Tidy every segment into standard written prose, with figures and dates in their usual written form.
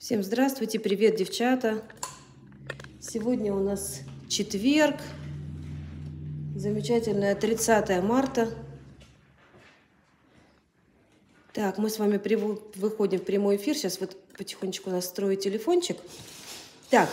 Всем здравствуйте, привет, девчата. Сегодня у нас четверг, замечательное 30 марта. Так, мы с вами выходим в прямой эфир. Сейчас вот потихонечку настрою телефончик. Так,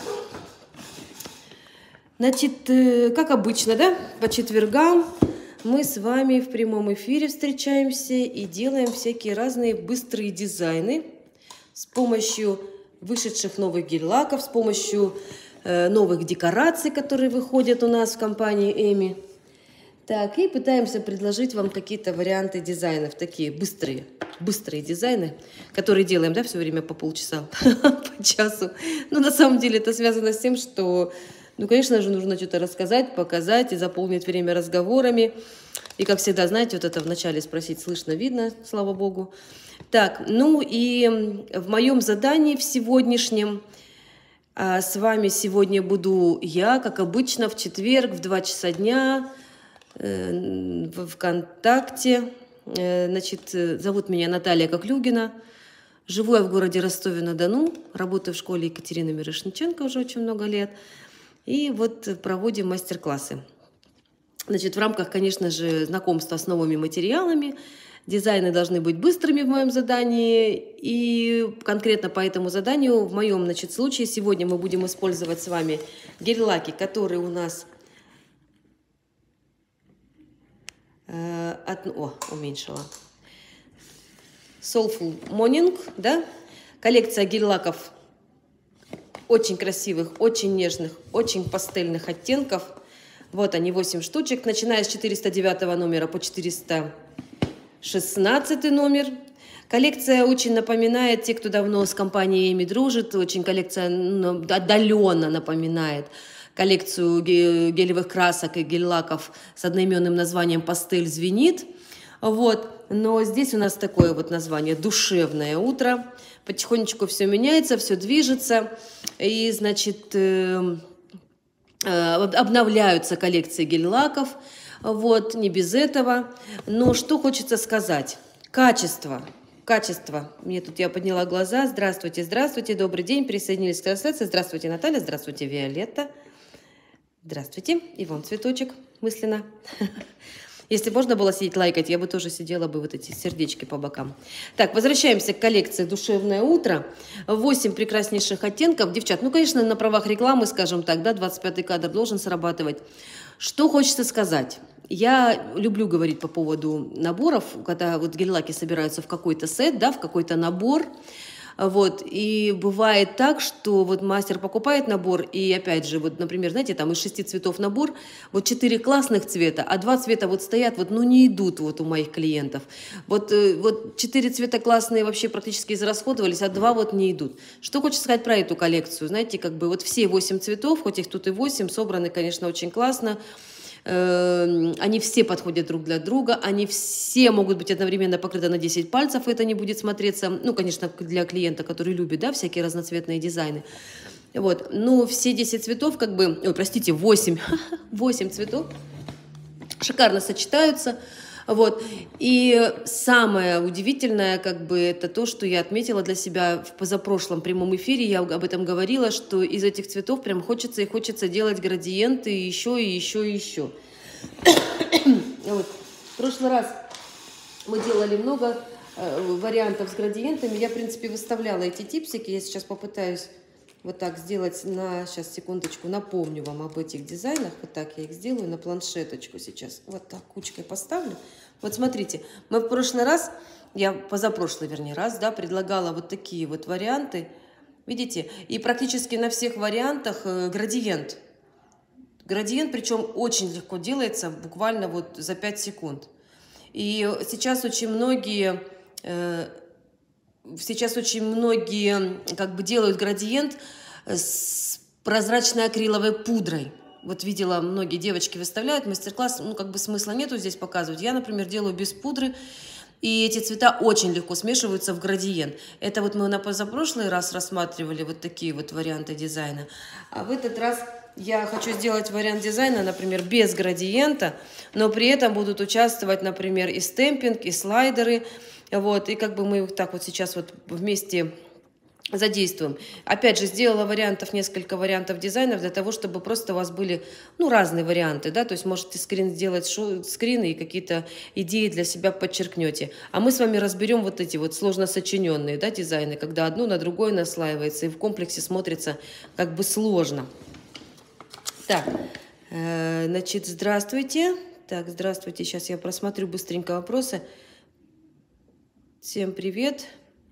значит, как обычно, да, по четвергам мы с вами в прямом эфире встречаемся и делаем всякие разные быстрые дизайны с помощью вышедших новых гель-лаков, с помощью новых декораций, которые выходят у нас в компании Эми. Так, и пытаемся предложить вам какие-то варианты дизайнов, такие быстрые дизайны, которые делаем, да, все время по полчаса, по часу. Но на самом деле это связано с тем, что, ну, конечно же, нужно что-то рассказать, показать и заполнить время разговорами. И, как всегда, знаете, вот это вначале спросить, слышно, видно, слава богу. Так, ну и в моем задании в сегодняшнем с вами сегодня буду я, как обычно, в четверг в 2 часа дня в ВКонтакте. Значит, зовут меня Наталья Коклюгина. Живу я в городе Ростове-на-Дону. Работаю в школе Екатерины Мирошниченко уже очень много лет. И вот проводим мастер-классы. Значит, в рамках, конечно же, знакомства с новыми материалами. Дизайны должны быть быстрыми в моем задании. И конкретно по этому заданию, в моем, значит, случае, сегодня мы будем использовать с вами гель-лаки, которые у нас... уменьшила. Soulful Morning, да? Коллекция гель-лаков очень красивых, очень нежных, очень пастельных оттенков. Вот они, 8 штучек, начиная с 409 номера по 416 номер. Коллекция очень напоминает, те, кто давно с компанией Эми дружит, очень коллекция отдаленно напоминает коллекцию гелевых красок и гель-лаков с одноименным названием «Пастель звенит». Вот. Но здесь у нас такое вот название «Душевное утро». Потихонечку все меняется, все движется. И, значит, обновляются коллекции гель-лаков. Вот, не без этого. Но что хочется сказать? Качество. Качество. Мне тут, я подняла глаза. Здравствуйте, здравствуйте, добрый день. Присоединились к трансляции. Здравствуйте, Наталья. Здравствуйте, Виолетта. Здравствуйте. И вон цветочек мысленно. Если можно было сидеть лайкать, я бы тоже сидела бы вот эти сердечки по бокам. Так, возвращаемся к коллекции «Душевное утро». 8 прекраснейших оттенков. Девчат, ну, конечно, на правах рекламы, скажем так, да, 25-й кадр должен срабатывать. Что хочется сказать? Я люблю говорить по поводу наборов, когда вот гель-лаки собираются в какой-то сет, да, в какой-то набор. Вот, и бывает так, что вот мастер покупает набор, и опять же, вот, например, знаете, там из 6 цветов набор, вот 4 классных цвета, а 2 цвета вот стоят, вот, ну, не идут вот у моих клиентов. Вот 4 цвета классные вообще практически израсходовались, а 2 вот не идут. Что хочется сказать про эту коллекцию? Знаете, как бы вот все 8 цветов, хоть их тут и 8, собраны, конечно, очень классно. Они все подходят друг для друга, они все могут быть одновременно покрыты на 10 пальцев, это не будет смотреться, ну, конечно, для клиента, который любит, да, всякие разноцветные дизайны. Вот, ну, все 10 цветов, как бы, ой, простите, 8 цветов шикарно сочетаются. Вот. И самое удивительное, как бы, это то, что я отметила для себя в позапрошлом прямом эфире, я об этом говорила, что из этих цветов прям хочется и хочется делать градиенты еще и еще и еще. Вот. В прошлый раз мы делали много вариантов с градиентами. Я, в принципе, выставляла эти типсики. Я сейчас попытаюсь вот так сделать сейчас, секундочку, напомню вам об этих дизайнах. Вот так я их сделаю на планшеточку сейчас. Вот так кучкой поставлю. Вот смотрите, мы в прошлый раз, я позапрошлый, вернее, раз, да, предлагала вот такие вот варианты. Видите? И практически на всех вариантах градиент. Градиент, причем очень легко делается, буквально вот за 5 секунд. И сейчас очень многие... как бы делают градиент с прозрачной акриловой пудрой. Вот видела, многие девочки выставляют мастер-класс, ну, как бы смысла нету здесь показывать. Я, например, делаю без пудры, и эти цвета очень легко смешиваются в градиент. Это вот мы на позапрошлый раз рассматривали вот такие вот варианты дизайна. А в этот раз я хочу сделать вариант дизайна, например, без градиента, но при этом будут участвовать, например, и стемпинг, и слайдеры. Вот, и как бы мы так вот сейчас вот вместе задействуем. Опять же, сделала несколько вариантов дизайнов для того, чтобы просто у вас были, ну, разные варианты, да, то есть можете сделать скрины и какие-то идеи для себя подчеркнете. А мы с вами разберем вот эти вот сложно сочиненные, да, дизайны, когда одно на другое наслаивается и в комплексе смотрится как бы сложно. Так, значит, здравствуйте. Так, здравствуйте, сейчас я просмотрю быстренько вопросы. Всем привет.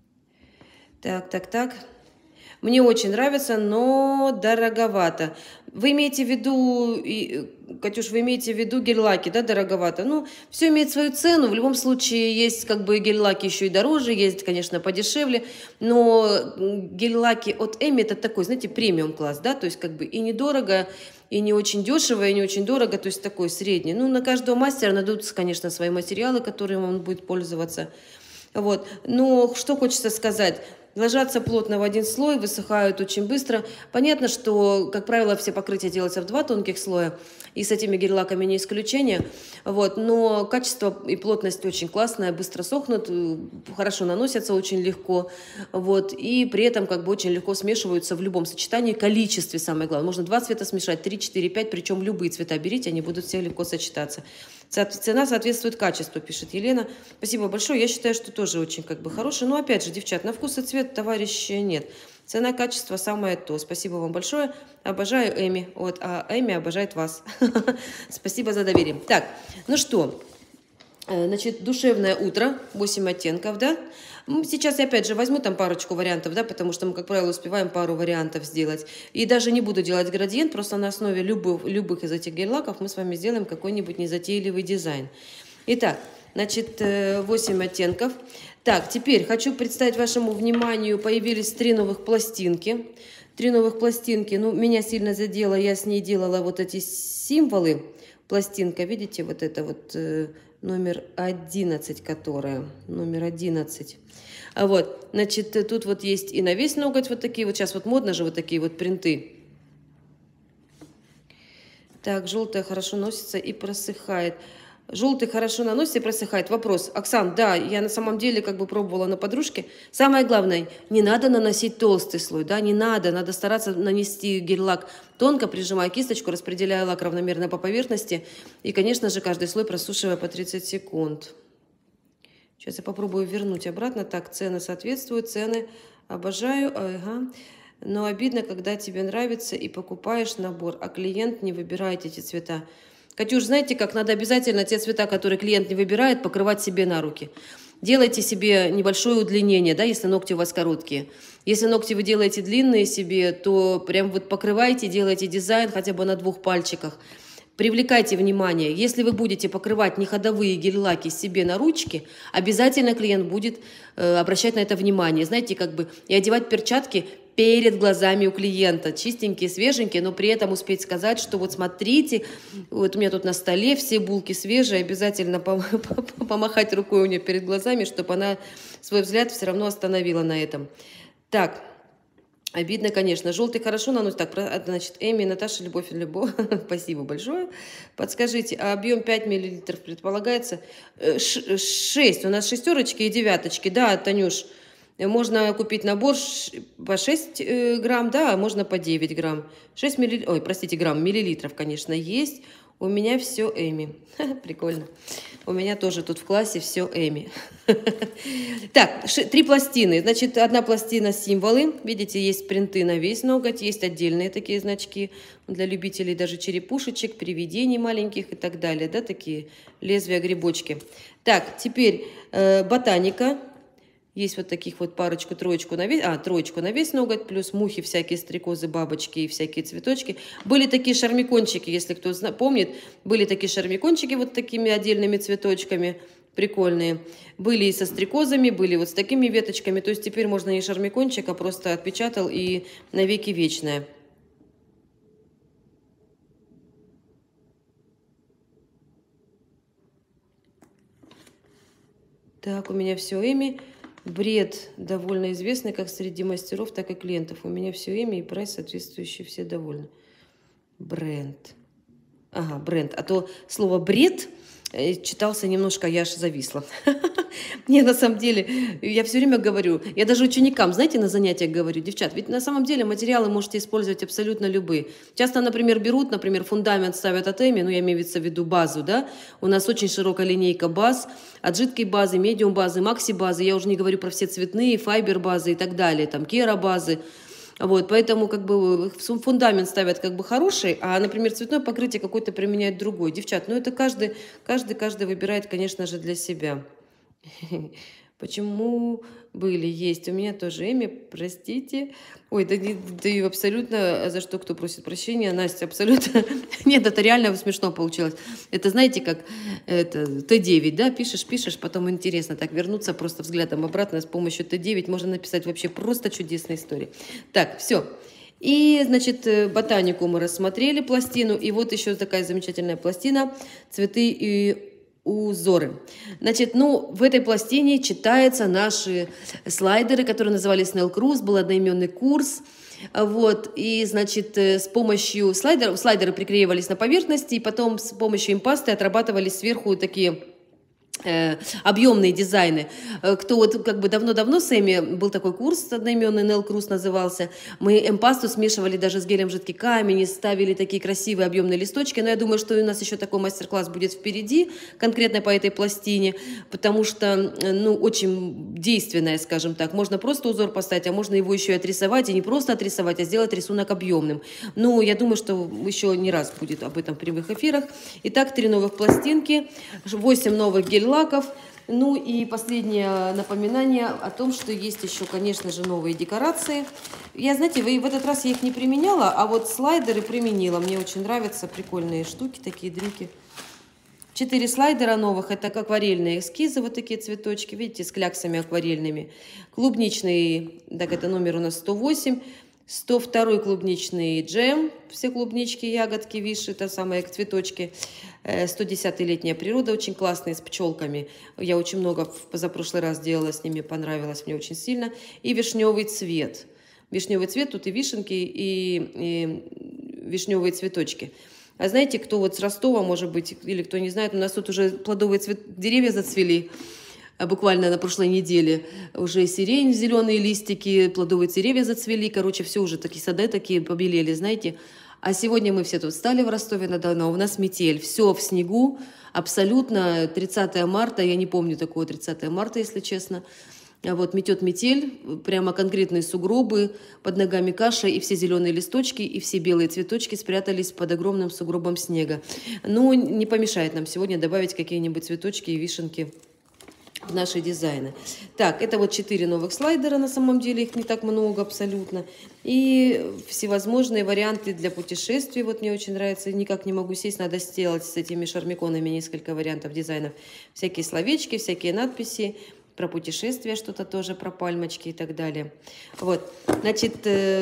Так. Мне очень нравится, но дороговато. Вы имеете в виду, Катюш, вы имеете в виду гель-лаки, да, дороговато? Ну, все имеет свою цену. В любом случае, есть как бы гель-лаки еще и дороже, есть, конечно, подешевле. Но гель-лаки от Эми это такой, знаете, премиум-класс, да, то есть как бы и недорого, и не очень дешево, и не очень дорого, то есть такой средний. Ну, на каждого мастера найдутся, конечно, свои материалы, которыми он будет пользоваться. Вот. Но что хочется сказать. Ложатся плотно в один слой, высыхают очень быстро. Понятно, что, как правило, все покрытия делаются в 2 тонких слоя, и с этими гель-лаками не исключение. Вот. Но качество и плотность очень классная, быстро сохнут, хорошо наносятся очень легко. Вот. И при этом как бы очень легко смешиваются в любом сочетании. Количестве самое главное. Можно 2 цвета смешать, 3, 4, 5, причем любые цвета берите, они будут все легко сочетаться. Цена соответствует качеству, пишет Елена. Спасибо большое. Я считаю, что тоже очень как бы хороший. Но опять же, девчат, на вкус и цвет, товарищи, нет. Цена, качество самое то. Спасибо вам большое. Обожаю Эми. Вот, а Эми обожает вас. Спасибо за доверие. Так, ну что, значит, душевное утро, 8 оттенков, да? Сейчас я опять же возьму там парочку вариантов, да, потому что мы, как правило, успеваем пару вариантов сделать. И даже не буду делать градиент, просто на основе любых из этих гель-лаков мы с вами сделаем какой-нибудь незатейливый дизайн. Итак, значит, 8 оттенков. Так, теперь хочу представить вашему вниманию, появились 3 новых пластинки. 3 новых пластинки, ну, меня сильно задело, я с ней делала вот эти символы. Пластинка, видите, вот это вот номер 11, которая, номер 11. Вот, значит, тут вот есть и на весь ноготь вот такие, вот сейчас вот модно же вот такие вот принты. Так, желтая хорошо носится и просыхает. Желтый хорошо наносится и просыхает. Вопрос. Оксан, да, я на самом деле как бы пробовала на подружке. Самое главное, не надо наносить толстый слой, да, не надо. Надо стараться нанести гель-лак тонко, прижимая кисточку, распределяя лак равномерно по поверхности. И, конечно же, каждый слой просушивая по 30 секунд. Сейчас я попробую вернуть обратно. Так, цены соответствуют, цены обожаю. Ага. Но обидно, когда тебе нравится и покупаешь набор, а клиент не выбирает эти цвета. Катюш, знаете как, надо обязательно те цвета, которые клиент не выбирает, покрывать себе на руки. Делайте себе небольшое удлинение, да, если ногти у вас короткие. Если ногти вы делаете длинные себе, то прям вот покрывайте, делайте дизайн хотя бы на 2 пальчиках. Привлекайте внимание. Если вы будете покрывать неходовые гель-лаки себе на ручки, обязательно клиент будет обращать на это внимание. Знаете, как бы и одевать перчатки перед глазами у клиента. Чистенькие, свеженькие, но при этом успеть сказать, что вот смотрите, вот у меня тут на столе все булки свежие, обязательно помахать рукой у нее перед глазами, чтобы она свой взгляд все равно остановила на этом. Так, обидно, конечно. Желтый хорошо наносит. Так, значит, Эми, Наташа, Любовь. Спасибо большое. Подскажите, а объем 5 мл предполагается? 6. У нас 6 и 9. Да, Танюш. Можно купить набор по 6 грамм, да, а можно по 9 грамм. 6 миллилитров, конечно, есть. У меня все Эми. Прикольно. У меня тоже тут в классе все Эми. Так, 3 пластины. Значит, 1 пластина символы. Видите, есть принты на весь ноготь, есть отдельные такие значки для любителей даже черепушечек, привидений маленьких и так далее. Да, такие лезвия, грибочки. Так, теперь ботаника. Есть вот таких вот парочку, троечку на весь ноготь, плюс мухи всякие, стрекозы, бабочки и всякие цветочки. Были такие шармикончики, если кто помнит, были такие шармикончики вот такими отдельными цветочками, прикольные. Были и со стрекозами, были вот с такими веточками, то есть теперь можно не шармикончик, а просто отпечатал и навеки вечное. Так, у меня все Эми. Бред довольно известный как среди мастеров, так и клиентов. У меня все имя и прайс соответствующий, все довольны. Бренд. Ага, бренд. А то слово бред читался немножко, я аж зависла. Не, на самом деле, я все время говорю, я даже ученикам, знаете, на занятиях говорю, девчат, ведь на самом деле материалы можете использовать абсолютно любые. Часто, например, берут, например, фундамент ставят от Эми, ну, я имею в виду базу, да, у нас очень широкая линейка баз, от жидкой базы, медиум базы, макси базы, я уже не говорю про все цветные, файбер базы и так далее, там, кера базы. Вот, поэтому как бы фундамент ставят как бы хороший, а, например, цветное покрытие какое-то применяет другой. Девчат, ну это каждый выбирает, конечно же, для себя. Почему были, есть. У меня тоже имя, простите. Ой, да и абсолютно, за что кто просит прощения, Настя, абсолютно. Нет, это реально смешно получилось. Это, знаете, как это, Т9, да, пишешь, потом интересно так вернуться просто взглядом обратно с помощью Т9. Можно написать вообще просто чудесные истории. Так, все. И, значит, ботанику мы рассмотрели, пластину. И вот еще такая замечательная пластина «Цветы и узоры». Значит, ну, в этой пластине читаются наши слайдеры, которые назывались Snail Cruise, был одноименный курс. Вот, и, значит, с помощью слайдеры приклеивались на поверхности, и потом с помощью импасты отрабатывались сверху такие объемные дизайны. Кто вот как бы давно-давно с Эми был такой курс одноименный, Snail Cruise назывался, мы эмпасту смешивали даже с гелем жидкий камень и ставили такие красивые объемные листочки, но я думаю, что у нас еще такой мастер-класс будет впереди, конкретно по этой пластине, потому что, ну, очень действенная, скажем так, можно просто узор поставить, а можно его еще и отрисовать, и не просто отрисовать, а сделать рисунок объемным. Ну, я думаю, что еще не раз будет об этом в прямых эфирах. Итак, 3 новых пластинки, 8 новых гель-лаков. Ну и последнее напоминание о том, что есть еще, конечно же, новые декорации. Я, знаете, в этот раз я их не применяла, а вот слайдеры применила. Мне очень нравятся прикольные штуки, такие дрюки. 4 слайдера новых, это акварельные эскизы, вот такие цветочки, видите, с кляксами акварельными. Клубничный, так это номер у нас 108. 102 клубничный джем, все клубнички, ягодки, виши, это самые цветочки. 110 летняя природа, очень классные, с пчелками. Я очень много в позапрошлый раз делала с ними, понравилось мне очень сильно. И вишневый цвет. Вишневый цвет, тут и вишенки, и вишневые цветочки. А знаете, кто вот с Ростова, может быть, или кто не знает, у нас тут уже плодовые деревья зацвели. Буквально на прошлой неделе уже сирень, зеленые листики, плодовые деревья зацвели. Короче, все уже такие сады такие побелели, знаете. А сегодня мы все тут встали в Ростове-на-Дону, у нас метель. Все в снегу, абсолютно 30 марта, я не помню такого 30 марта, если честно. Вот метет метель, прямо конкретные сугробы, под ногами каша, и все зеленые листочки, и все белые цветочки спрятались под огромным сугробом снега. Ну, не помешает нам сегодня добавить какие-нибудь цветочки и вишенки в наши дизайны. Так, это вот 4 новых слайдера, на самом деле их не так много абсолютно. И всевозможные варианты для путешествий, вот мне очень нравится, никак не могу сесть, надо сделать с этими шармиконами несколько вариантов дизайнов. Всякие словечки, всякие надписи, про путешествия что-то тоже, про пальмочки и так далее. Вот, значит,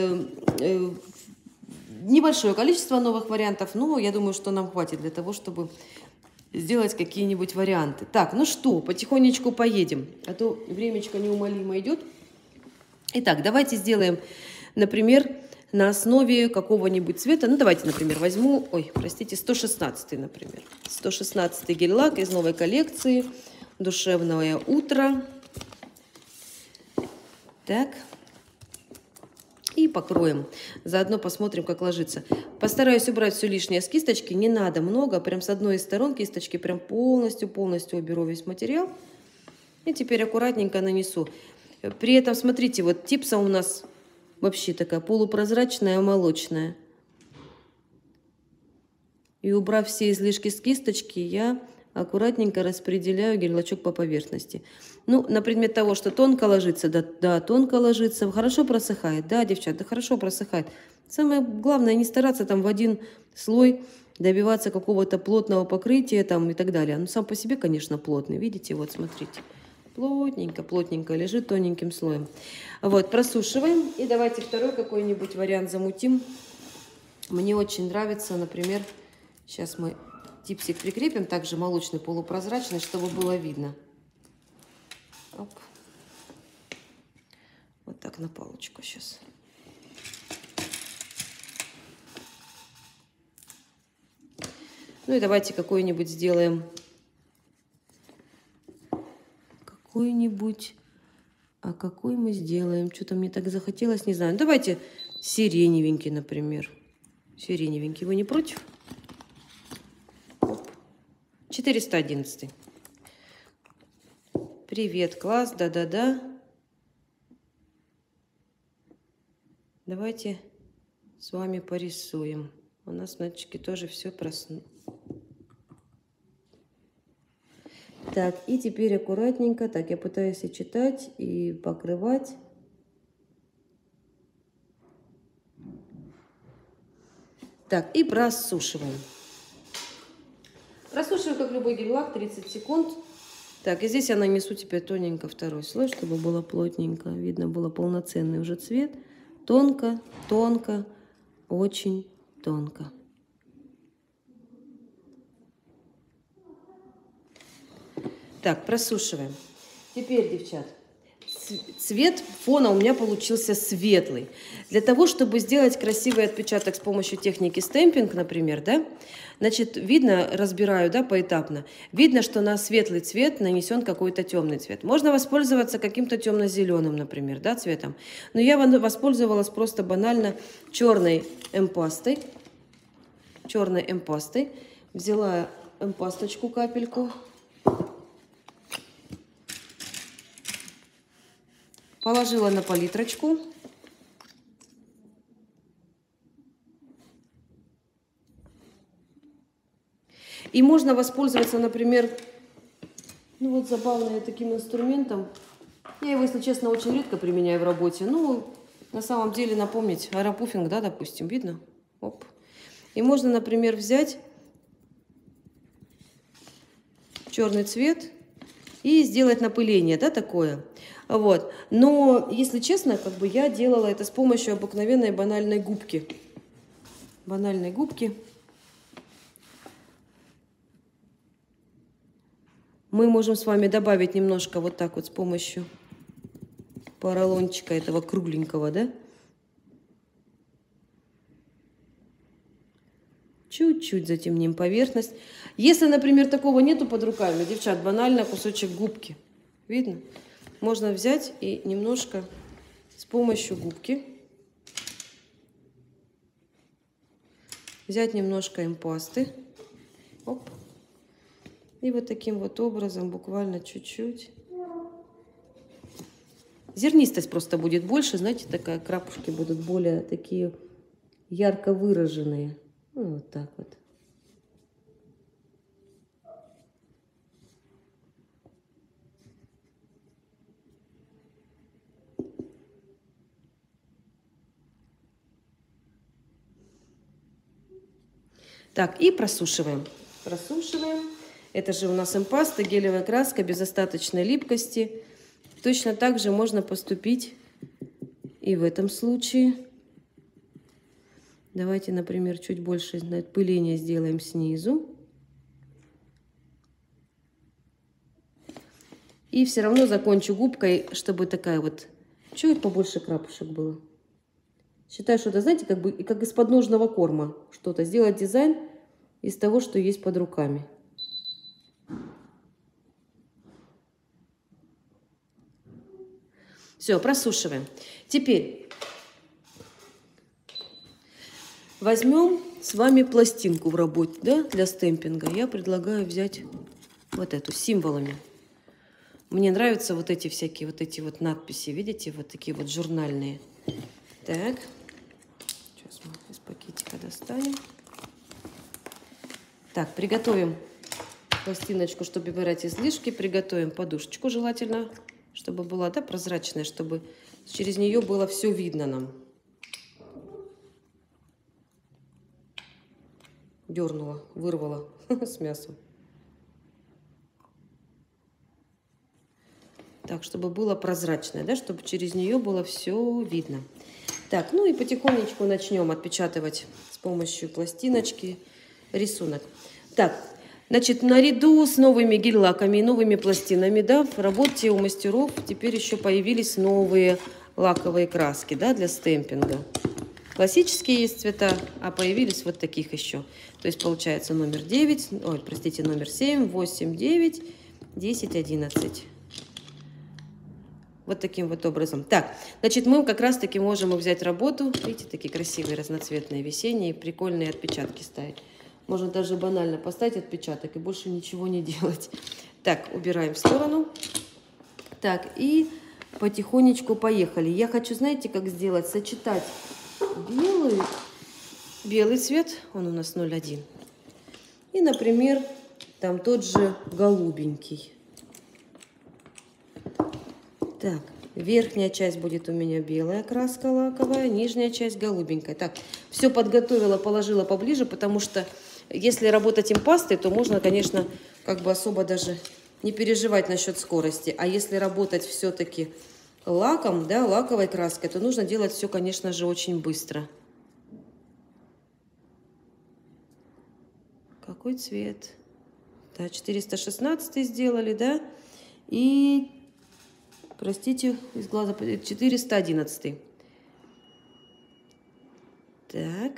небольшое количество новых вариантов, но я думаю, что нам хватит для того, чтобы сделать какие-нибудь варианты. Так, ну что, потихонечку поедем, а то времечко неумолимо идет. Итак, давайте сделаем, например, на основе какого-нибудь цвета. Ну, давайте, например, возьму, 116, например. 116 гель-лак из новой коллекции «Душевное утро». Так. И покроем. Заодно посмотрим, как ложится. Постараюсь убрать все лишнее с кисточки. Не надо много. Прям с одной из сторон кисточки прям полностью уберу весь материал. И теперь аккуратненько нанесу. При этом, смотрите, вот типса у нас вообще такая полупрозрачная, молочная. И убрав все излишки с кисточки, я аккуратненько распределяю гель-лачок по поверхности. Ну, на предмет того, что тонко ложится, да, тонко ложится, хорошо просыхает, да, девчат, да, хорошо просыхает. Самое главное, не стараться там в один слой добиваться какого-то плотного покрытия там и так далее. Ну, сам по себе, конечно, плотный, видите, вот, смотрите. Плотненько лежит тоненьким слоем. Вот, просушиваем. И давайте второй какой-нибудь вариант замутим. Мне очень нравится, например, сейчас мы типсик прикрепим, также молочный, полупрозрачный, чтобы было видно. Оп. Вот так на палочку сейчас. Ну и давайте какой-нибудь сделаем какой-нибудь... А какой мы сделаем? Что-то мне так захотелось, не знаю. Давайте сиреневенький, например. Сиреневенький. Вы не против? 411. Привет, класс. Да-да-да. Давайте с вами порисуем. У нас, мальчики, тоже все проснули. Так, и теперь аккуратненько. Так, я пытаюсь и читать, и покрывать. Так, и просушиваем. Просушиваю, как любой гель-лак, 30 секунд. Так, и здесь я нанесу теперь тоненько второй слой, чтобы было плотненько. Видно было полноценный уже цвет. Тонко, тонко, очень тонко. Так, просушиваем. Теперь, девчат, цвет фона у меня получился светлый. Для того, чтобы сделать красивый отпечаток с помощью техники стемпинг, например, да, значит, видно, разбираю, да, поэтапно, видно, что на светлый цвет нанесен какой-то темный цвет. Можно воспользоваться каким-то темно-зеленым, например, да, цветом. Но я воспользовалась просто банально черной эмпастой. Черной эмпастой. Взяла эмпасточку, капельку. Положила на палитрочку. И можно воспользоваться, например, ну вот забавным таким инструментом. Я его, если честно, очень редко применяю в работе. Ну, на самом деле, напомнить, аэропуфинг, да, допустим, видно? Оп. И можно, например, взять черный цвет и сделать напыление, да, такое. Вот. Но, если честно, как бы я делала это с помощью обыкновенной банальной губки. Банальной губки. Мы можем с вами добавить немножко вот так вот с помощью поролончика этого кругленького, да? Чуть-чуть затемним поверхность. Если, например, такого нету под руками, девчат, банально кусочек губки. Видно? Можно взять и немножко с помощью губки взять немножко эмпасты. Оп. И вот таким вот образом, буквально чуть-чуть. Зернистость просто будет больше, знаете, такая, крапушки будут более такие ярко выраженные. Ну, вот так вот. Так, и просушиваем. Просушиваем. Это же у нас эмпаста, гелевая краска без остаточной липкости. Точно так же можно поступить и в этом случае. Давайте, например, чуть больше напыления сделаем снизу. И все равно закончу губкой, чтобы такая вот, чуть побольше крапушек было. Считаю, что это, знаете, как бы как из подножного корма что-то. Сделать дизайн из того, что есть под руками. Все, просушиваем. Теперь возьмем с вами пластинку в работе, да, для стемпинга. Я предлагаю взять вот эту с символами. Мне нравятся вот эти всякие вот эти вот надписи, видите, вот такие вот журнальные. Так, сейчас мы из пакетика достанем. Так, приготовим пластиночку, чтобы убирать излишки. Приготовим подушечку желательно, чтобы была, да, прозрачная, чтобы через нее было все видно нам. Дернула, вырвала с мясом. Так, чтобы было прозрачное, да, чтобы через нее было все видно. Так, ну и потихонечку начнем отпечатывать с помощью пластиночки рисунок. Так, значит, наряду с новыми гель-лаками и новыми пластинами, да, в работе у мастеров теперь еще появились новые лаковые краски, да, для стемпинга. Классические есть цвета, а появились вот таких еще. То есть получается номер 9, ой, простите, номер 7, 8, 9, 10, 11. Вот таким вот образом. Так, значит, мы как раз-таки можем взять работу. Видите, такие красивые, разноцветные, весенние, прикольные отпечатки ставить. Можно даже банально поставить отпечаток и больше ничего не делать. Так, убираем в сторону. Так, и потихонечку поехали. Я хочу, знаете, как сделать? Сочетать белый цвет, он у нас 0,1. И, например, там тот же голубенький. Так, верхняя часть будет у меня белая краска лаковая, нижняя часть голубенькая. Так, все подготовила, положила поближе, потому что если работать импастой, то можно, конечно, как бы особо даже не переживать насчет скорости. А если работать все-таки лаком, да, лаковой краской, то нужно делать все, конечно же, очень быстро. Какой цвет? Да, 416 сделали, да? И, простите, из глаза 411. Так.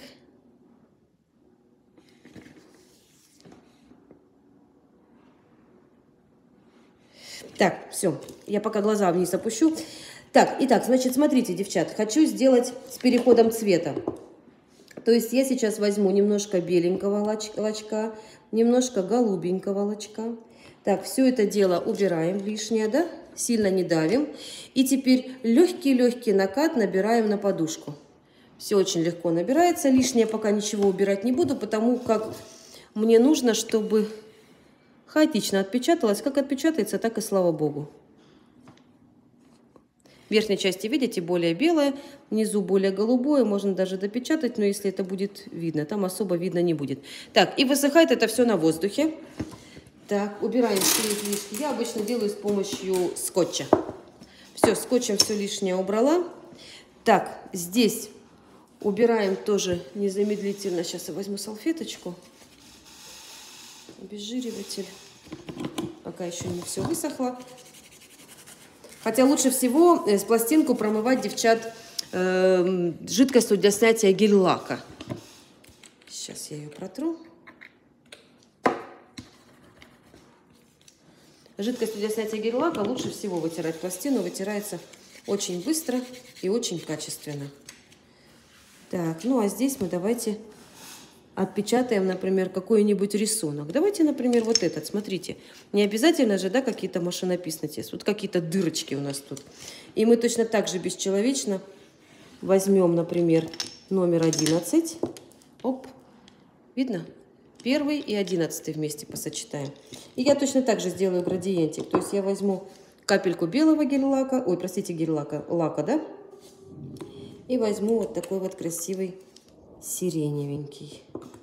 Так, все, я пока глаза вниз опущу. Так, итак, значит, смотрите, девчат, хочу сделать с переходом цвета. То есть я сейчас возьму немножко беленького лачка, немножко голубенького лачка. Так, все это дело убираем лишнее, да? Сильно не давим. И теперь легкий-легкий накат набираем на подушку. Все очень легко набирается. Лишнее пока ничего убирать не буду, потому как мне нужно, чтобы хаотично отпечаталось. Как отпечатается, так и слава богу. В верхней части, видите, более белое, внизу более голубое. Можно даже допечатать, но если это будет видно, там особо видно не будет. Так, и высыхает это все на воздухе. Так, убираем все излишки. Я обычно делаю с помощью скотча. Все, скотчем все лишнее убрала. Так, здесь убираем тоже незамедлительно. Сейчас я возьму салфеточку. Обезжириватель. Пока еще не все высохло. Хотя лучше всего с пластинку промывать, девчат, жидкостью для снятия гель-лака. Сейчас я ее протру. Жидкостью для снятия гель-лака лучше всего вытирать пластину. Вытирается очень быстро и очень качественно. Так, ну а здесь мы давайте отпечатаем, например, какой-нибудь рисунок. Давайте, например, вот этот, смотрите. Не обязательно же, да, какие-то машинописные тесты. Вот какие-то дырочки у нас тут. И мы точно так же бесчеловечно возьмем, например, номер 11. Оп, видно? 1 и 11 вместе посочетаем. И я точно так же сделаю градиентик. То есть я возьму капельку белого гель-лака, ой, простите, гель-лака, да? И возьму вот такой вот красивый сиреневенький.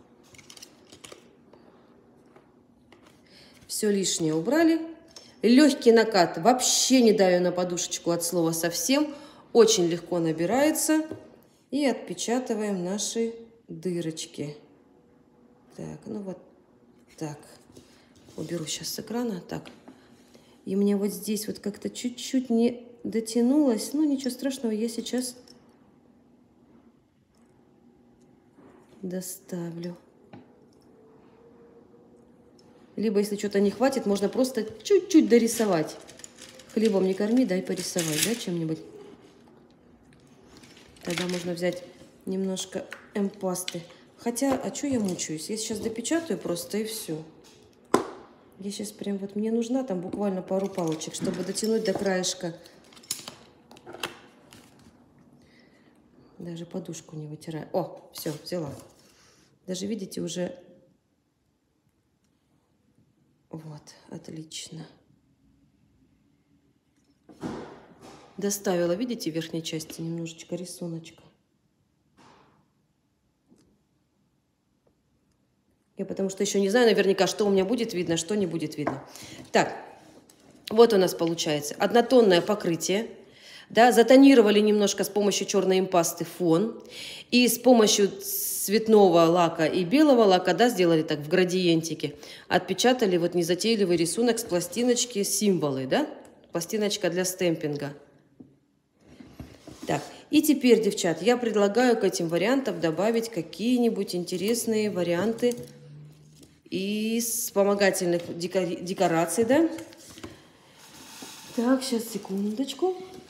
Все лишнее убрали. Легкий накат. Вообще не даю на подушечку от слова совсем. Очень легко набирается. И отпечатываем наши дырочки. Так, ну вот так. Уберу сейчас с экрана. Так. И мне вот здесь вот как-то чуть-чуть не дотянулось. Ну, ничего страшного, я сейчас доставлю. Либо, если что-то не хватит, можно просто чуть-чуть дорисовать. Хлебом не корми, дай порисовать, да, чем-нибудь. Тогда можно взять немножко эмпасты. Хотя, а что я мучаюсь? Я сейчас допечатаю просто и все. Я сейчас прям вот, мне нужна там буквально пару палочек, чтобы дотянуть до краешка. Даже подушку не вытираю. О, все, взяла. Даже, видите, уже... Вот, отлично. Доставила, видите, в верхней части немножечко рисуночка. Я потому что еще не знаю наверняка, что у меня будет видно, что не будет видно. Так, вот у нас получается однотонное покрытие. Да, затонировали немножко с помощью черной импасты фон. И с помощью цветного лака и белого лака, да, сделали так в градиентике. Отпечатали вот незатейливый рисунок с пластиночки, символы, да? Пластиночка для стемпинга. Так, и теперь, девчат, я предлагаю к этим вариантам добавить какие-нибудь интересные варианты из вспомогательных декораций, да? Так, сейчас, секундочку.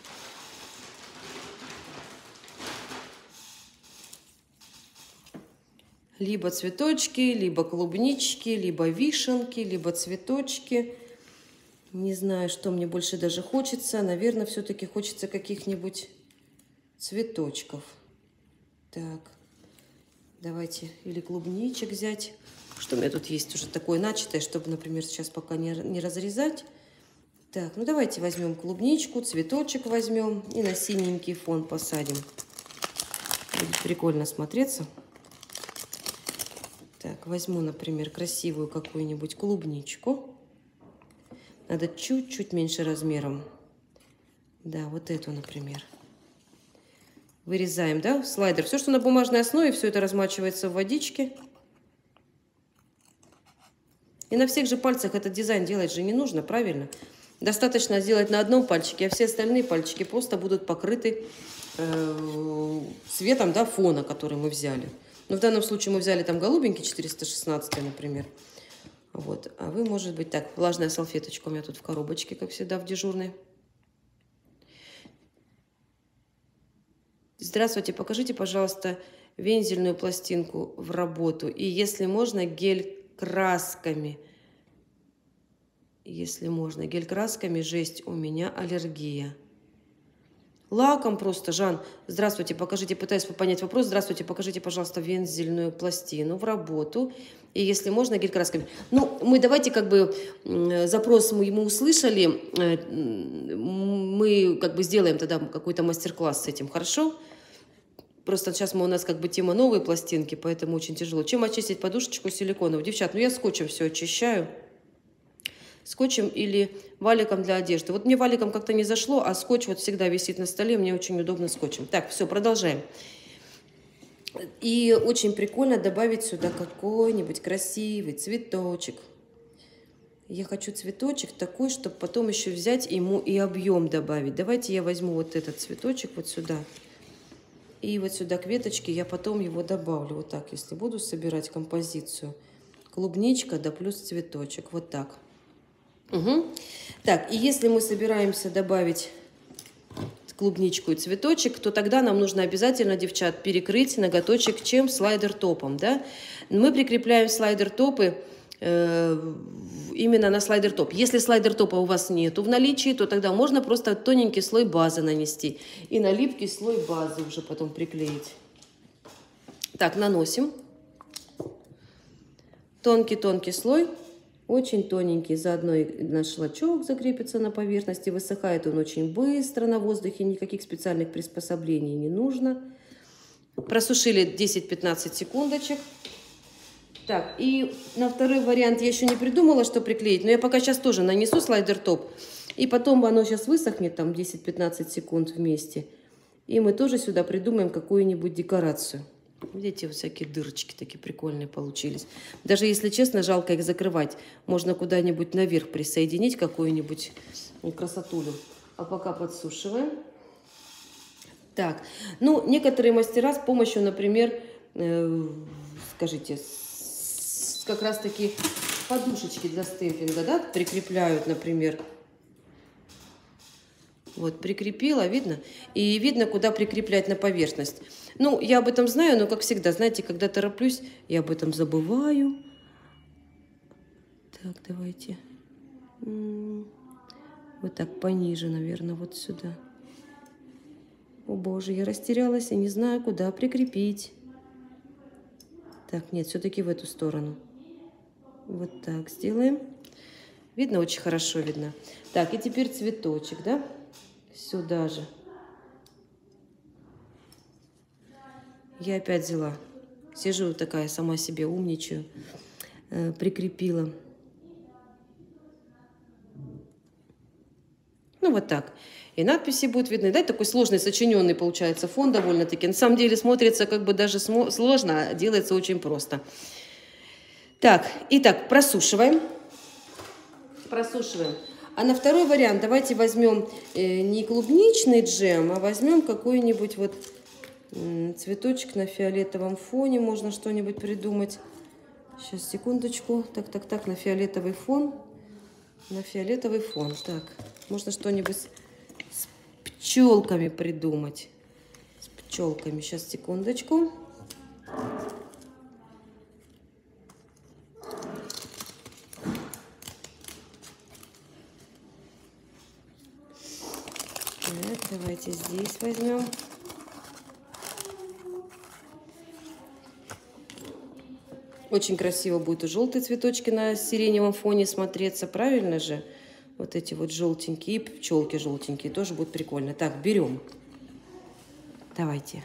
Либо цветочки, либо клубнички, либо вишенки, либо цветочки. Не знаю, что мне больше даже хочется. Наверное, все-таки хочется каких-нибудь цветочков. Так, давайте или клубничек взять. Что у меня тут есть уже такое начатое, чтобы, например, сейчас пока не разрезать. Так, ну давайте возьмем клубничку, цветочек возьмем и на синенький фон посадим. Будет прикольно смотреться. Так, возьму, например, красивую какую-нибудь клубничку. Надо чуть-чуть меньше размером. Да, вот эту, например. Вырезаем, да, слайдер. Все, что на бумажной основе, все это размачивается в водичке. И на всех же пальцах этот дизайн делать же не нужно, правильно? Достаточно сделать на одном пальчике, а все остальные пальчики просто будут покрыты цветом, да, фона, который мы взяли. Но в данном случае мы взяли там голубенький 416, например. Вот. А вы, может быть, так, влажная салфеточка у меня тут в коробочке, как всегда, в дежурной. Здравствуйте, покажите, пожалуйста, вензельную пластинку в работу. И, если можно, гель красками. Если можно, гель красками, жесть, у меня аллергия. Лаком просто, Жан. Здравствуйте, покажите, пытаюсь понять вопрос. Здравствуйте, покажите, пожалуйста, вензельную пластину в работу. И, если можно, гель красками. Ну, мы давайте как бы запрос мы ему услышали. Мы как бы сделаем тогда какой-то мастер-класс с этим, хорошо? Просто сейчас у нас как бы тема новые пластинки, поэтому очень тяжело. Чем очистить подушечку силиконовую? Девчат, ну я скотчем все очищаю. Скотчем или валиком для одежды. Вот мне валиком как-то не зашло, а скотч вот всегда висит на столе, мне очень удобно скотчем. Так, все, продолжаем. И очень прикольно добавить сюда какой-нибудь красивый цветочек. Я хочу цветочек такой, чтобы потом еще взять ему и объем добавить. Давайте я возьму вот этот цветочек вот сюда. И вот сюда к веточке я потом его добавлю. Вот так, если буду собирать композицию. Клубничка, да плюс цветочек. Вот так. Угу. Так, и если мы собираемся добавить клубничку и цветочек, то тогда нам нужно обязательно, девчат, перекрыть ноготочек чем? Слайдер-топом, да? Мы прикрепляем слайдер-топы именно на слайдер-топ. Если слайдер-топа у вас нету в наличии, то тогда можно просто тоненький слой базы нанести и на липкий слой базы уже потом приклеить. Так, наносим. Тонкий-тонкий слой. Очень тоненький, заодно и наш шлачок закрепится на поверхности. Высыхает он очень быстро на воздухе, никаких специальных приспособлений не нужно. Просушили 10-15 секундочек. Так, и на второй вариант я еще не придумала, что приклеить, но я пока сейчас тоже нанесу слайдер-топ. И потом оно сейчас высохнет, там 10-15 секунд вместе. И мы тоже сюда придумаем какую-нибудь декорацию. Видите, вот всякие дырочки такие прикольные получились. Даже, если честно, жалко их закрывать. Можно куда-нибудь наверх присоединить какую-нибудь красотулю. А пока подсушиваем. Так, ну, некоторые мастера с помощью, например, скажите, как раз-таки подушечки для стемпинга, да, прикрепляют, например. Вот, прикрепила, видно? И видно, куда прикреплять на поверхность. Ну, я об этом знаю, но, как всегда, знаете, когда тороплюсь, я об этом забываю. Так, давайте. Вот так, пониже, наверное, вот сюда. О, боже, я растерялась и не знаю, куда прикрепить. Так, нет, все-таки в эту сторону. Вот так сделаем. Видно? Очень хорошо видно. Так, и теперь цветочек, да? Сюда же. Я опять взяла. Сижу такая, сама себе умничаю. Прикрепила. Ну, вот так. И надписи будут видны. Да, такой сложный, сочиненный получается фон довольно-таки. На самом деле смотрится как бы даже сложно, а делается очень просто. Так, итак, просушиваем. Просушиваем. А на второй вариант давайте возьмем не клубничный джем, а возьмем какой-нибудь вот цветочек на фиолетовом фоне. Можно что-нибудь придумать. Сейчас, секундочку. Так, на фиолетовый фон. На фиолетовый фон. Так, можно что-нибудь с пчелками придумать. С пчелками. Сейчас, секундочку. Давайте здесь возьмем. Очень красиво будет и желтые цветочки на сиреневом фоне смотреться, правильно же? Вот эти вот желтенькие, и пчелки желтенькие, тоже будет прикольно. Так, берем. Давайте.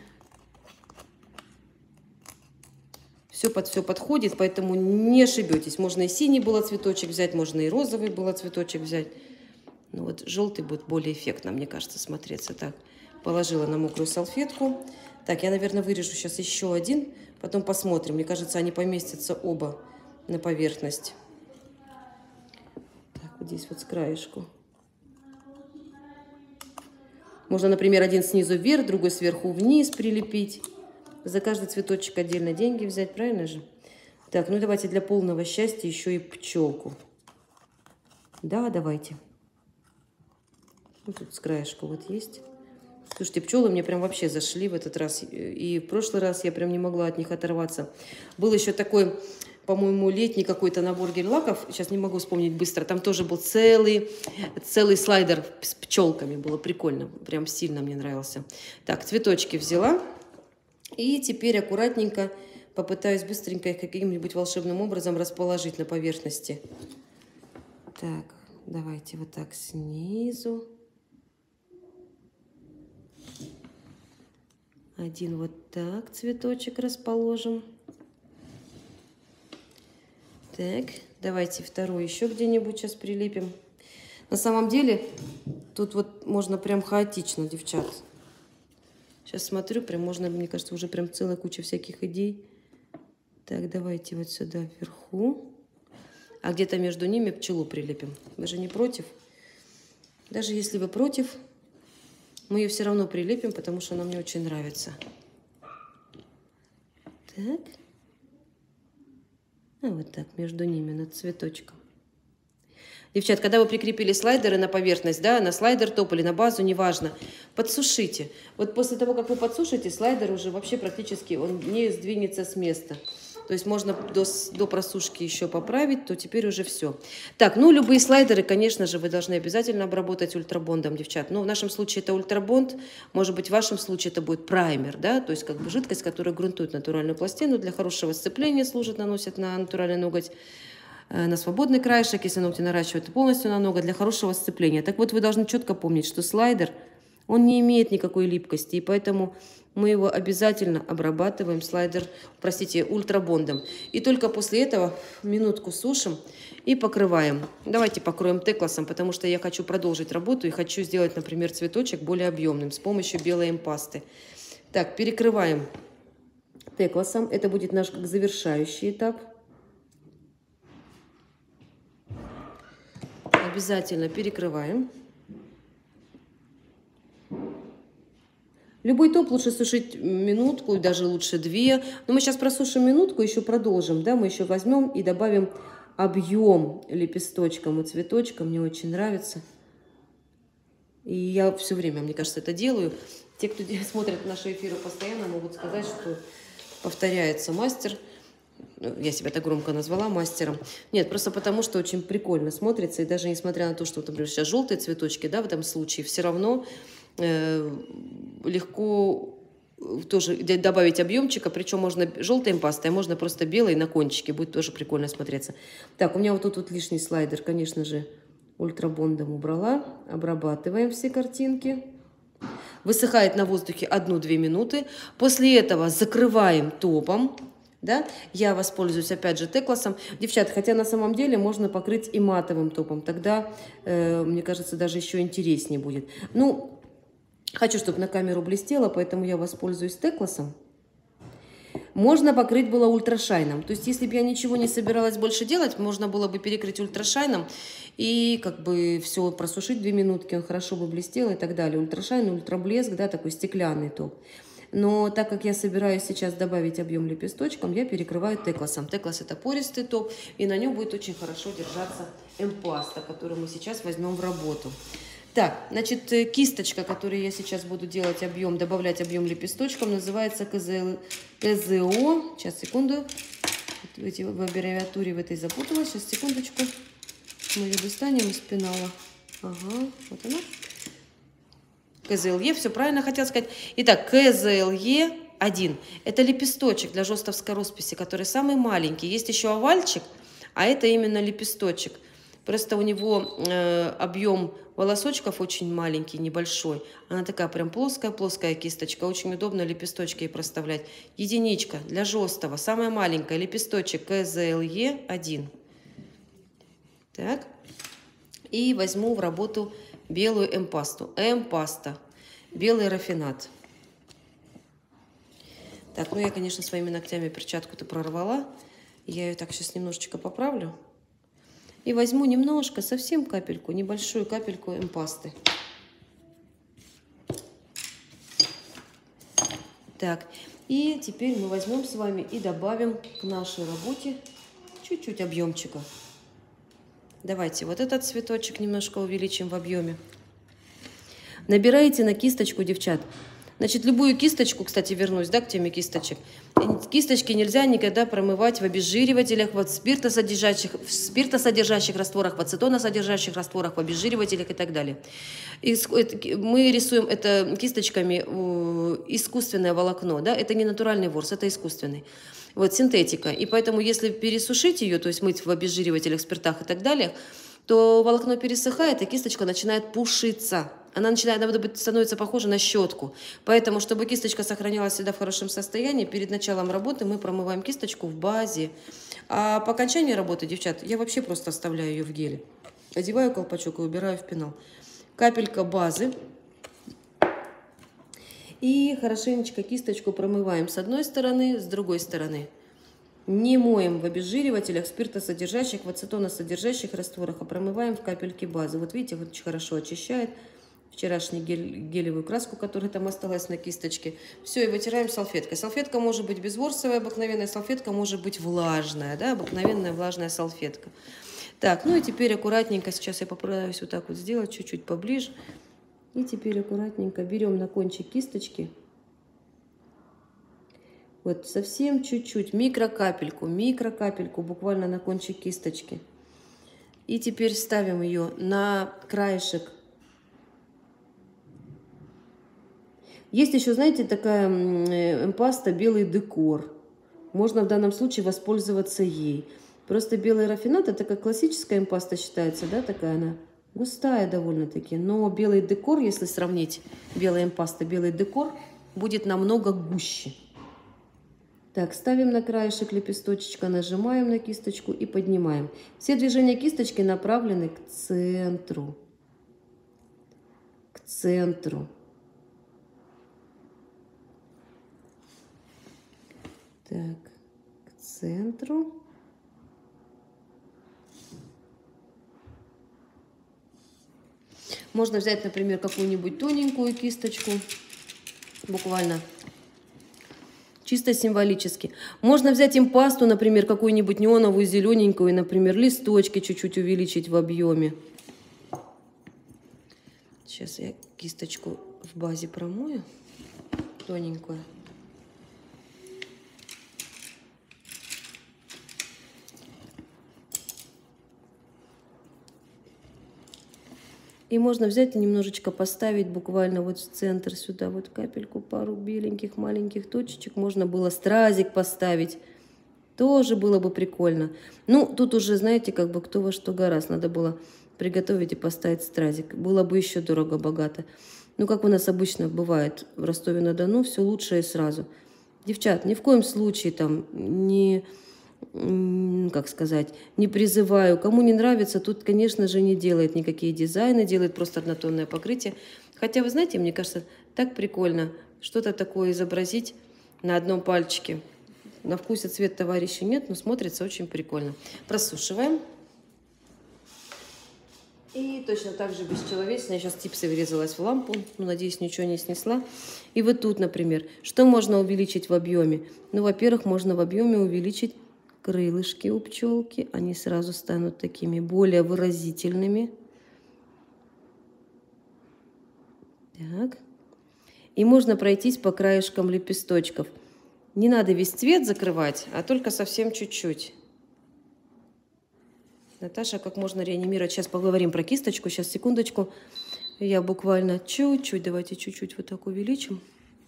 Все под все подходит, поэтому не ошибетесь. Можно и синий было цветочек взять, можно и розовый было цветочек взять. Ну вот желтый будет более эффектно, мне кажется, смотреться. Так, положила на мокрую салфетку. Так, я, наверное, вырежу сейчас еще один, потом посмотрим. Мне кажется, они поместятся оба на поверхность. Так, вот здесь вот с краешку. Можно, например, один снизу вверх, другой сверху вниз прилепить. За каждый цветочек отдельно деньги взять, правильно же? Так, ну давайте для полного счастья еще и пчелку. Да, давайте. Вот тут с краешку вот есть. Слушайте, пчелы мне прям вообще зашли в этот раз. И в прошлый раз я прям не могла от них оторваться. Был еще такой, по-моему, летний какой-то набор гель-лаков. Сейчас не могу вспомнить быстро. Там тоже был целый слайдер с пчелками. Было прикольно. Прям сильно мне нравился. Так, цветочки взяла. И теперь аккуратненько попытаюсь быстренько их каким-нибудь волшебным образом расположить на поверхности. Так, давайте вот так снизу. Один вот так цветочек расположим. Так, давайте второй еще где-нибудь сейчас прилепим. На самом деле, тут вот можно прям хаотично, девчат. Сейчас смотрю, прям можно, мне кажется, уже прям целая куча всяких идей. Так, давайте вот сюда вверху. А где-то между ними пчелу прилепим. Вы же не против? Даже если вы против, мы ее все равно прилепим, потому что она мне очень нравится. Так. А вот так, между ними, над цветочком. Девчат, когда вы прикрепили слайдеры на поверхность, да, на слайдер топ или на базу, неважно, подсушите. Вот после того, как вы подсушите, слайдер уже вообще практически, он не сдвинется с места. То есть можно до просушки еще поправить, то теперь уже все. Так, ну любые слайдеры, конечно же, вы должны обязательно обработать ультрабондом, девчат. Но в нашем случае это ультрабонд, может быть в вашем случае это будет праймер, да, то есть как бы жидкость, которая грунтует натуральную пластину, для хорошего сцепления служит, наносят на натуральный ноготь, на свободный краешек, если ногти наращивают полностью на ноготь, для хорошего сцепления. Так вот, вы должны четко помнить, что слайдер, он не имеет никакой липкости, и поэтому мы его обязательно обрабатываем ультрабондом. И только после этого минутку сушим и покрываем. Давайте покроем текласом, потому что я хочу продолжить работу и хочу сделать, например, цветочек более объемным с помощью белой эмпасты. Так, перекрываем текласом. Это будет наш как завершающий этап. Обязательно перекрываем. Любой топ лучше сушить минутку, даже лучше 2. Но мы сейчас просушим минутку, еще продолжим. Да? Мы еще возьмем и добавим объем лепесточкам и цветочкам. Мне очень нравится. И я все время, мне кажется, это делаю. Те, кто смотрят наши эфиры постоянно, могут сказать, что повторяется мастер. Я себя так громко назвала мастером. Нет, просто потому, что очень прикольно смотрится. И даже несмотря на то, что, например, сейчас желтые цветочки, да, в этом случае, все равно легко тоже добавить объемчика. Причем можно желтой эмпастой, а можно просто белой на кончике. Будет тоже прикольно смотреться. Так, у меня вот тут вот лишний слайдер, конечно же, ультрабондом убрала. Обрабатываем все картинки. Высыхает на воздухе 1-2 минуты. После этого закрываем топом. Да? Я воспользуюсь опять же текласом. Девчат, хотя на самом деле можно покрыть и матовым топом. Тогда, мне кажется, даже еще интереснее будет. Ну, хочу, чтобы на камеру блестело, поэтому я воспользуюсь текласом. Можно покрыть было ультрашайном. То есть, если бы я ничего не собиралась больше делать, можно было бы перекрыть ультрашайном и как бы все просушить 2 минутки, он хорошо бы блестел и так далее. Ультрашайн, ультраблеск, да, такой стеклянный топ. Но так как я собираюсь сейчас добавить объем лепесточком, я перекрываю текласом. Теклас это пористый топ, и на нем будет очень хорошо держаться эмпаста, которую мы сейчас возьмем в работу. Так, значит, кисточка, которой я сейчас буду делать объем, добавлять объем лепесточком, называется КЗО. Сейчас, секунду. В аббревиатуре в этой запуталась. Сейчас, секундочку. Мы ее достанем из пенала. Ага, вот она. КЗЛЕ, все правильно хотела сказать. Итак, КЗЛЕ 1. Это лепесточек для жестовской росписи, который самый маленький. Есть еще овальчик, а это именно лепесточек. Просто у него объем волосочков очень маленький, небольшой. Она такая прям плоская-плоская кисточка. Очень удобно лепесточки ей проставлять. Единичка для жестого, самая маленькая, лепесточек КЗЛЕ 1. Так. И возьму в работу белую эмпасту. Эмпаста. Белый рафинат. Так, ну я, конечно, своими ногтями перчатку-то прорвала. Я ее так сейчас немножечко поправлю. И возьму немножко, совсем капельку, небольшую капельку эмпасты. Так, и теперь мы возьмем с вами и добавим к нашей работе чуть-чуть объемчика. Давайте вот этот цветочек немножко увеличим в объеме. Набираете на кисточку, девчат. Значит, любую кисточку, кстати, вернусь, да, к теме кисточек. Кисточки нельзя никогда промывать в обезжиривателях, в спиртосодержащих растворах, в ацетоносодержащих растворах, в обезжиривателях и так далее. Мы рисуем это кисточками искусственное волокно, да, это не натуральный ворс, это искусственный. Вот синтетика. И поэтому, если пересушить ее, то есть мыть в обезжиривателях, спиртах и так далее, то волокно пересыхает, и кисточка начинает пушиться. Она становится похожа на щетку. Поэтому, чтобы кисточка сохранялась всегда в хорошем состоянии, перед началом работы мы промываем кисточку в базе. А по окончании работы, девчат, я вообще просто оставляю ее в геле. Одеваю колпачок и убираю в пенал. Капелька базы. И хорошенечко кисточку промываем с одной стороны, с другой стороны. Не моем в обезжиривателях, спиртосодержащих, в ацетоносодержащих растворах, а промываем в капельке базы. Вот видите, вот очень хорошо очищает вчерашнюю гелевую краску, которая там осталась на кисточке. Все, и вытираем салфеткой. Салфетка может быть безворсовая, обыкновенная салфетка может быть влажная, да, обыкновенная влажная салфетка. Так, ну и теперь аккуратненько, сейчас я попытаюсь вот так вот сделать, чуть-чуть поближе. И теперь аккуратненько берем на кончик кисточки. Вот совсем чуть-чуть, микрокапельку буквально на кончик кисточки. И теперь ставим ее на краешек. Есть еще, знаете, такая эмпаста белый декор. Можно в данном случае воспользоваться ей. Просто белый рафинат, это как классическая эмпаста считается, да, такая она густая довольно-таки. Но белый декор, если сравнить белая эмпаста, белый декор будет намного гуще. Так, ставим на краешек лепесточка, нажимаем на кисточку и поднимаем. Все движения кисточки направлены к центру. К центру. Так, к центру. Можно взять, например, какую-нибудь тоненькую кисточку, буквально. Чисто символически. Можно взять эмпасту, например, какую-нибудь неоновую, зелененькую, и, например, листочки чуть-чуть увеличить в объеме. Сейчас я кисточку в базе промою, тоненькую. И можно взять и немножечко поставить буквально вот в центр сюда вот капельку, пару беленьких маленьких точечек. Можно было стразик поставить. Тоже было бы прикольно. Ну, тут уже, знаете, как бы кто во что гораздо. Надо было приготовить и поставить стразик. Было бы еще дорого-богато. Ну, как у нас обычно бывает в Ростове-на-Дону, все лучшее сразу. Девчат, ни в коем случае там не... как сказать, не призываю. Кому не нравится, тут, конечно же, не делает никакие дизайны, делает просто однотонное покрытие. Хотя, вы знаете, мне кажется, так прикольно что-то такое изобразить на одном пальчике. На вкус и цвет товарища нет, но смотрится очень прикольно. Просушиваем. И точно так же бесчеловечно. Я сейчас типсы врезалась в лампу, но, надеюсь, ничего не снесла. И вот тут, например, что можно увеличить в объеме? Ну, во-первых, можно в объеме увеличить крылышки у пчелки, они сразу станут такими более выразительными. Так. И можно пройтись по краешкам лепесточков. Не надо весь цвет закрывать, а только совсем чуть-чуть. Наташа, как можно реанимировать? Сейчас поговорим про кисточку, сейчас, секундочку. Я буквально чуть-чуть, давайте чуть-чуть вот так увеличим.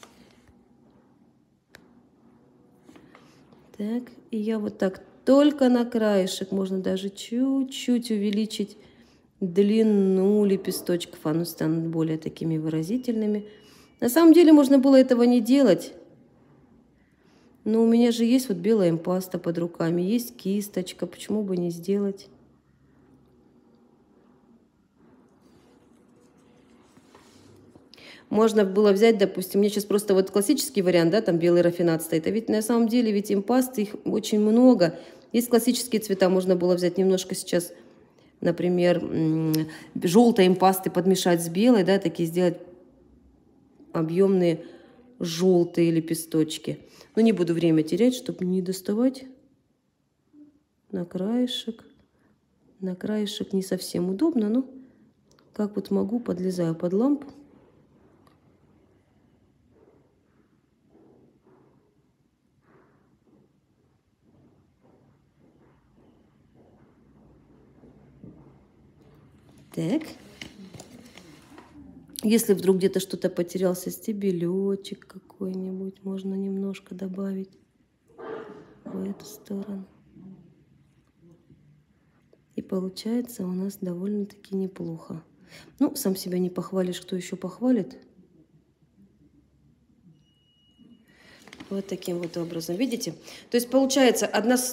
Так, и я вот так только на краешек, можно даже чуть-чуть увеличить длину лепесточков, они станут более такими выразительными. На самом деле можно было этого не делать, но у меня же есть вот белая импаста под руками, есть кисточка, почему бы не сделать? Можно было взять, допустим, мне сейчас просто вот классический вариант, да, там белый рафинад стоит, а ведь на самом деле ведь импасты, их очень много. Есть классические цвета, можно было взять немножко сейчас, например, желтой импасты подмешать с белой, да, такие сделать объемные желтые лепесточки. Но не буду время терять, чтобы не доставать на краешек. На краешек не совсем удобно, но как вот могу, подлезаю под лампу. Так. Если вдруг где-то что-то потерялся, стебелечек какой-нибудь, можно немножко добавить в эту сторону. И получается у нас довольно-таки неплохо. Ну, сам себя не похвалишь, кто еще похвалит. Вот таким вот образом, видите? То есть получается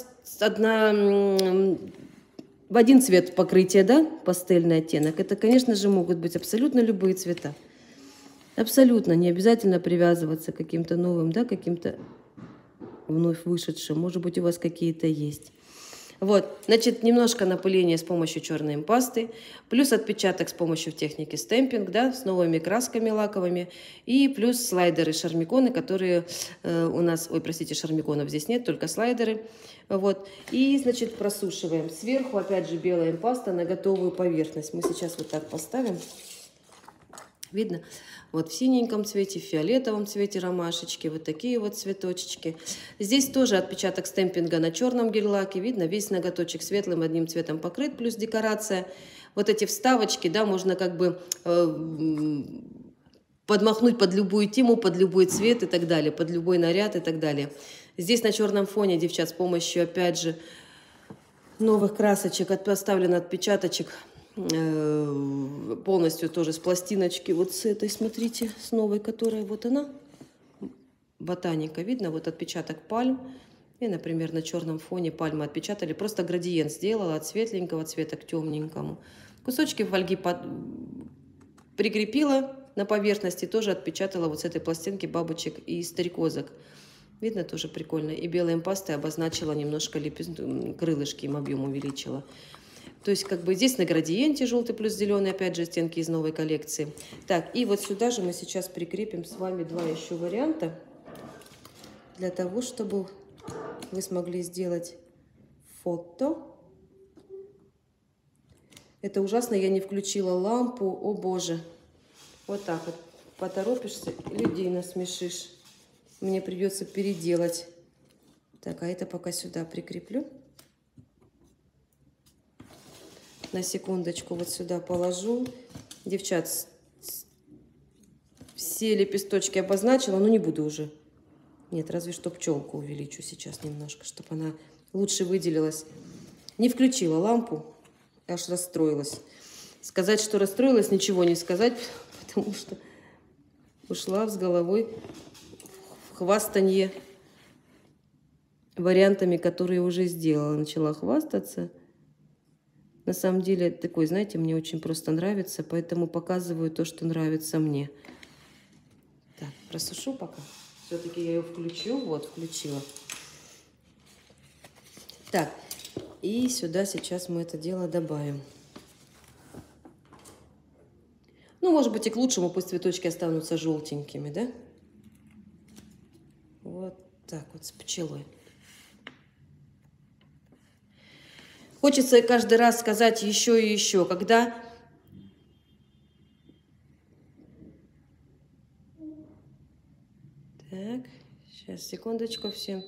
в один цвет покрытие, да, пастельный оттенок. Это, конечно же, могут быть абсолютно любые цвета. Абсолютно не обязательно привязываться к каким-то новым, да, каким-то вновь вышедшим. Может быть, у вас какие-то есть. Вот, значит, немножко напыления с помощью черной импасты, плюс отпечаток с помощью техники стемпинг, да, с новыми красками лаковыми, и плюс слайдеры, шармиконы, которые у нас, ой, простите, шармиконов здесь нет, только слайдеры. Вот, и, значит, просушиваем. Сверху, опять же, белая импаста на готовую поверхность. Мы сейчас вот так поставим. Видно? Вот в синеньком цвете, в фиолетовом цвете ромашечки, вот такие вот цветочки. Здесь тоже отпечаток стемпинга на черном гель-лаке. Видно, весь ноготочек светлым одним цветом покрыт, плюс декорация. Вот эти вставочки, да, можно как бы подмахнуть под любую тему, под любой цвет и так далее, под любой наряд и так далее. Здесь на черном фоне, девчат, с помощью, опять же, новых красочек поставлен отпечаточек полностью тоже с пластиночки, вот с этой, смотрите, с новой, которая вот она, ботаника, видно, вот отпечаток пальм, и, например, на черном фоне пальмы отпечатали, просто градиент сделала от светленького цвета к темненькому. Кусочки фольги прикрепила на поверхности, тоже отпечатала вот с этой пластинки бабочек и стрекозок. Видно, тоже прикольно. И белой импастой обозначила немножко крылышки, им объем увеличила. То есть как бы здесь на градиенте желтый плюс зеленый, опять же, оттенки из новой коллекции. Так, и вот сюда же мы сейчас прикрепим с вами два еще варианта, для того, чтобы вы смогли сделать фото. Это ужасно, я не включила лампу, о боже. Вот так вот поторопишься, людей насмешишь. Мне придется переделать. Так, а это пока сюда прикреплю. На секундочку вот сюда положу. Девчат, все лепесточки обозначила, но не буду уже. Нет, разве что пчелку увеличу сейчас немножко, чтобы она лучше выделилась. Не включила лампу, аж расстроилась. Сказать, что расстроилась, ничего не сказать, потому что ушла с головой в хвастанье вариантами, которые уже сделала. Начала хвастаться. На самом деле, такой, знаете, мне очень просто нравится, поэтому показываю то, что нравится мне. Так, просушу пока. Все-таки я ее включу. Вот, включила. Так, и сюда сейчас мы это дело добавим. Ну, может быть, и к лучшему, пусть цветочки останутся желтенькими, да? Вот так вот, с пчелой. Хочется каждый раз сказать еще и еще, когда так, сейчас, секундочку всем.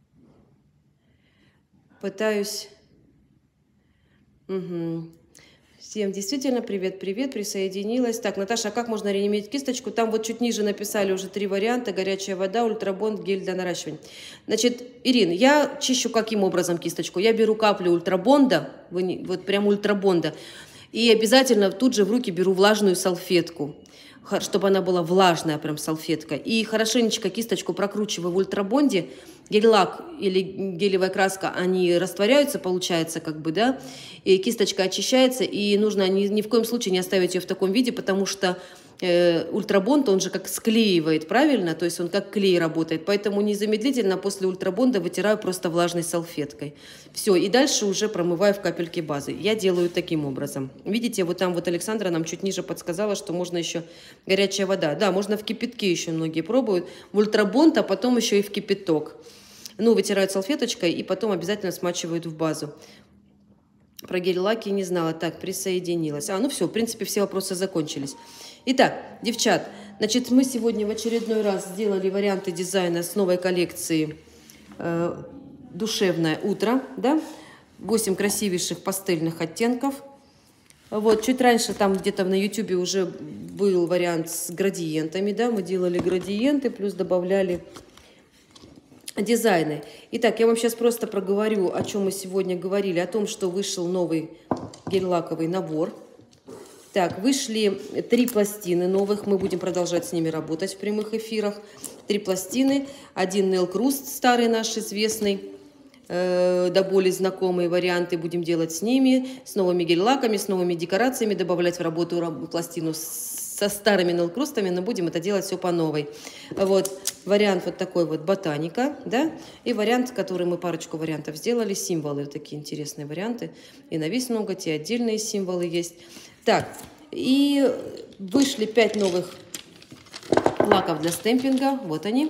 Пытаюсь Всем действительно привет-привет, присоединилась. Так, Наташа, а как можно реанимировать кисточку? Там вот чуть ниже написали уже 3 варианта. Горячая вода, ультрабонд, гель для наращивания. Значит, Ирина, я чищу каким образом кисточку? Я беру каплю ультрабонда, вот прям ультрабонда, и обязательно тут же в руки беру влажную салфетку, чтобы она была влажная, прям салфетка. И хорошенечко кисточку прокручиваю в ультрабонде. Гель-лак или гелевая краска, они растворяются, получается, как бы, да, и кисточка очищается, и нужно ни в коем случае не оставить ее в таком виде, потому что ультрабонд, он же как склеивает, правильно? То есть он как клей работает. Поэтому незамедлительно после ультрабонда вытираю просто влажной салфеткой. Все, и дальше уже промываю в капельке базы. Я делаю таким образом. Видите, вот там вот Александра нам чуть ниже подсказала, что можно еще горячая вода. Да, можно в кипятке еще многие пробуют. В ультрабонд, а потом еще и в кипяток. Ну, вытирают салфеточкой и потом обязательно смачивают в базу. Про гель-лаки не знала. Так, присоединилась. Ну все, в принципе, все вопросы закончились. Итак, девчат, значит, мы сегодня в очередной раз сделали варианты дизайна с новой коллекции «Душевное утро», да? 8 красивейших пастельных оттенков. Вот, чуть раньше там где-то на YouTube уже был вариант с градиентами, да? Мы делали градиенты, плюс добавляли дизайны. Итак, я вам сейчас просто проговорю, о чем мы сегодня говорили, о том, что вышел новый гель-лаковый набор. Так, вышли 3 пластины новых, мы будем продолжать с ними работать в прямых эфирах. 3 пластины, 1 Nail Crust, старый наш известный, до боли знакомые варианты будем делать с ними, с новыми гель-лаками, с новыми декорациями, добавлять в работу пластину со старыми Nail Crust'ами, но будем это делать все по новой. Вот, вариант вот такой вот ботаника, да, и вариант, который мы парочку вариантов сделали, символы, вот такие интересные варианты, и на весь ноготь, и отдельные символы есть. Так, и вышли 5 новых лаков для стемпинга. Вот они.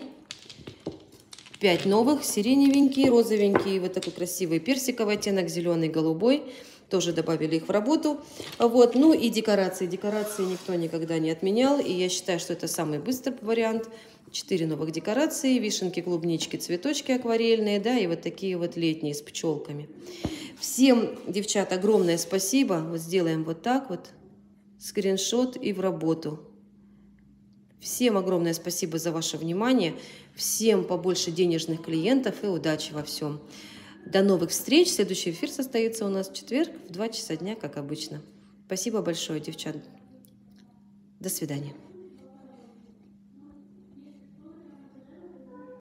5 новых. Сиреневенькие, розовенькие, вот такой красивый персиковый оттенок, зеленый, голубой. Тоже добавили их в работу. Вот. Ну и декорации. Декорации никто никогда не отменял. И я считаю, что это самый быстрый вариант. 4 новых декорации. Вишенки, клубнички, цветочки акварельные. Да, и вот такие вот летние с пчелками. Всем, девчат, огромное спасибо. Вот сделаем вот так вот. Скриншот и в работу. Всем огромное спасибо за ваше внимание. Всем побольше денежных клиентов и удачи во всем. До новых встреч. Следующий эфир состоится у нас в четверг в 2 часа дня, как обычно. Спасибо большое, девчат. До свидания.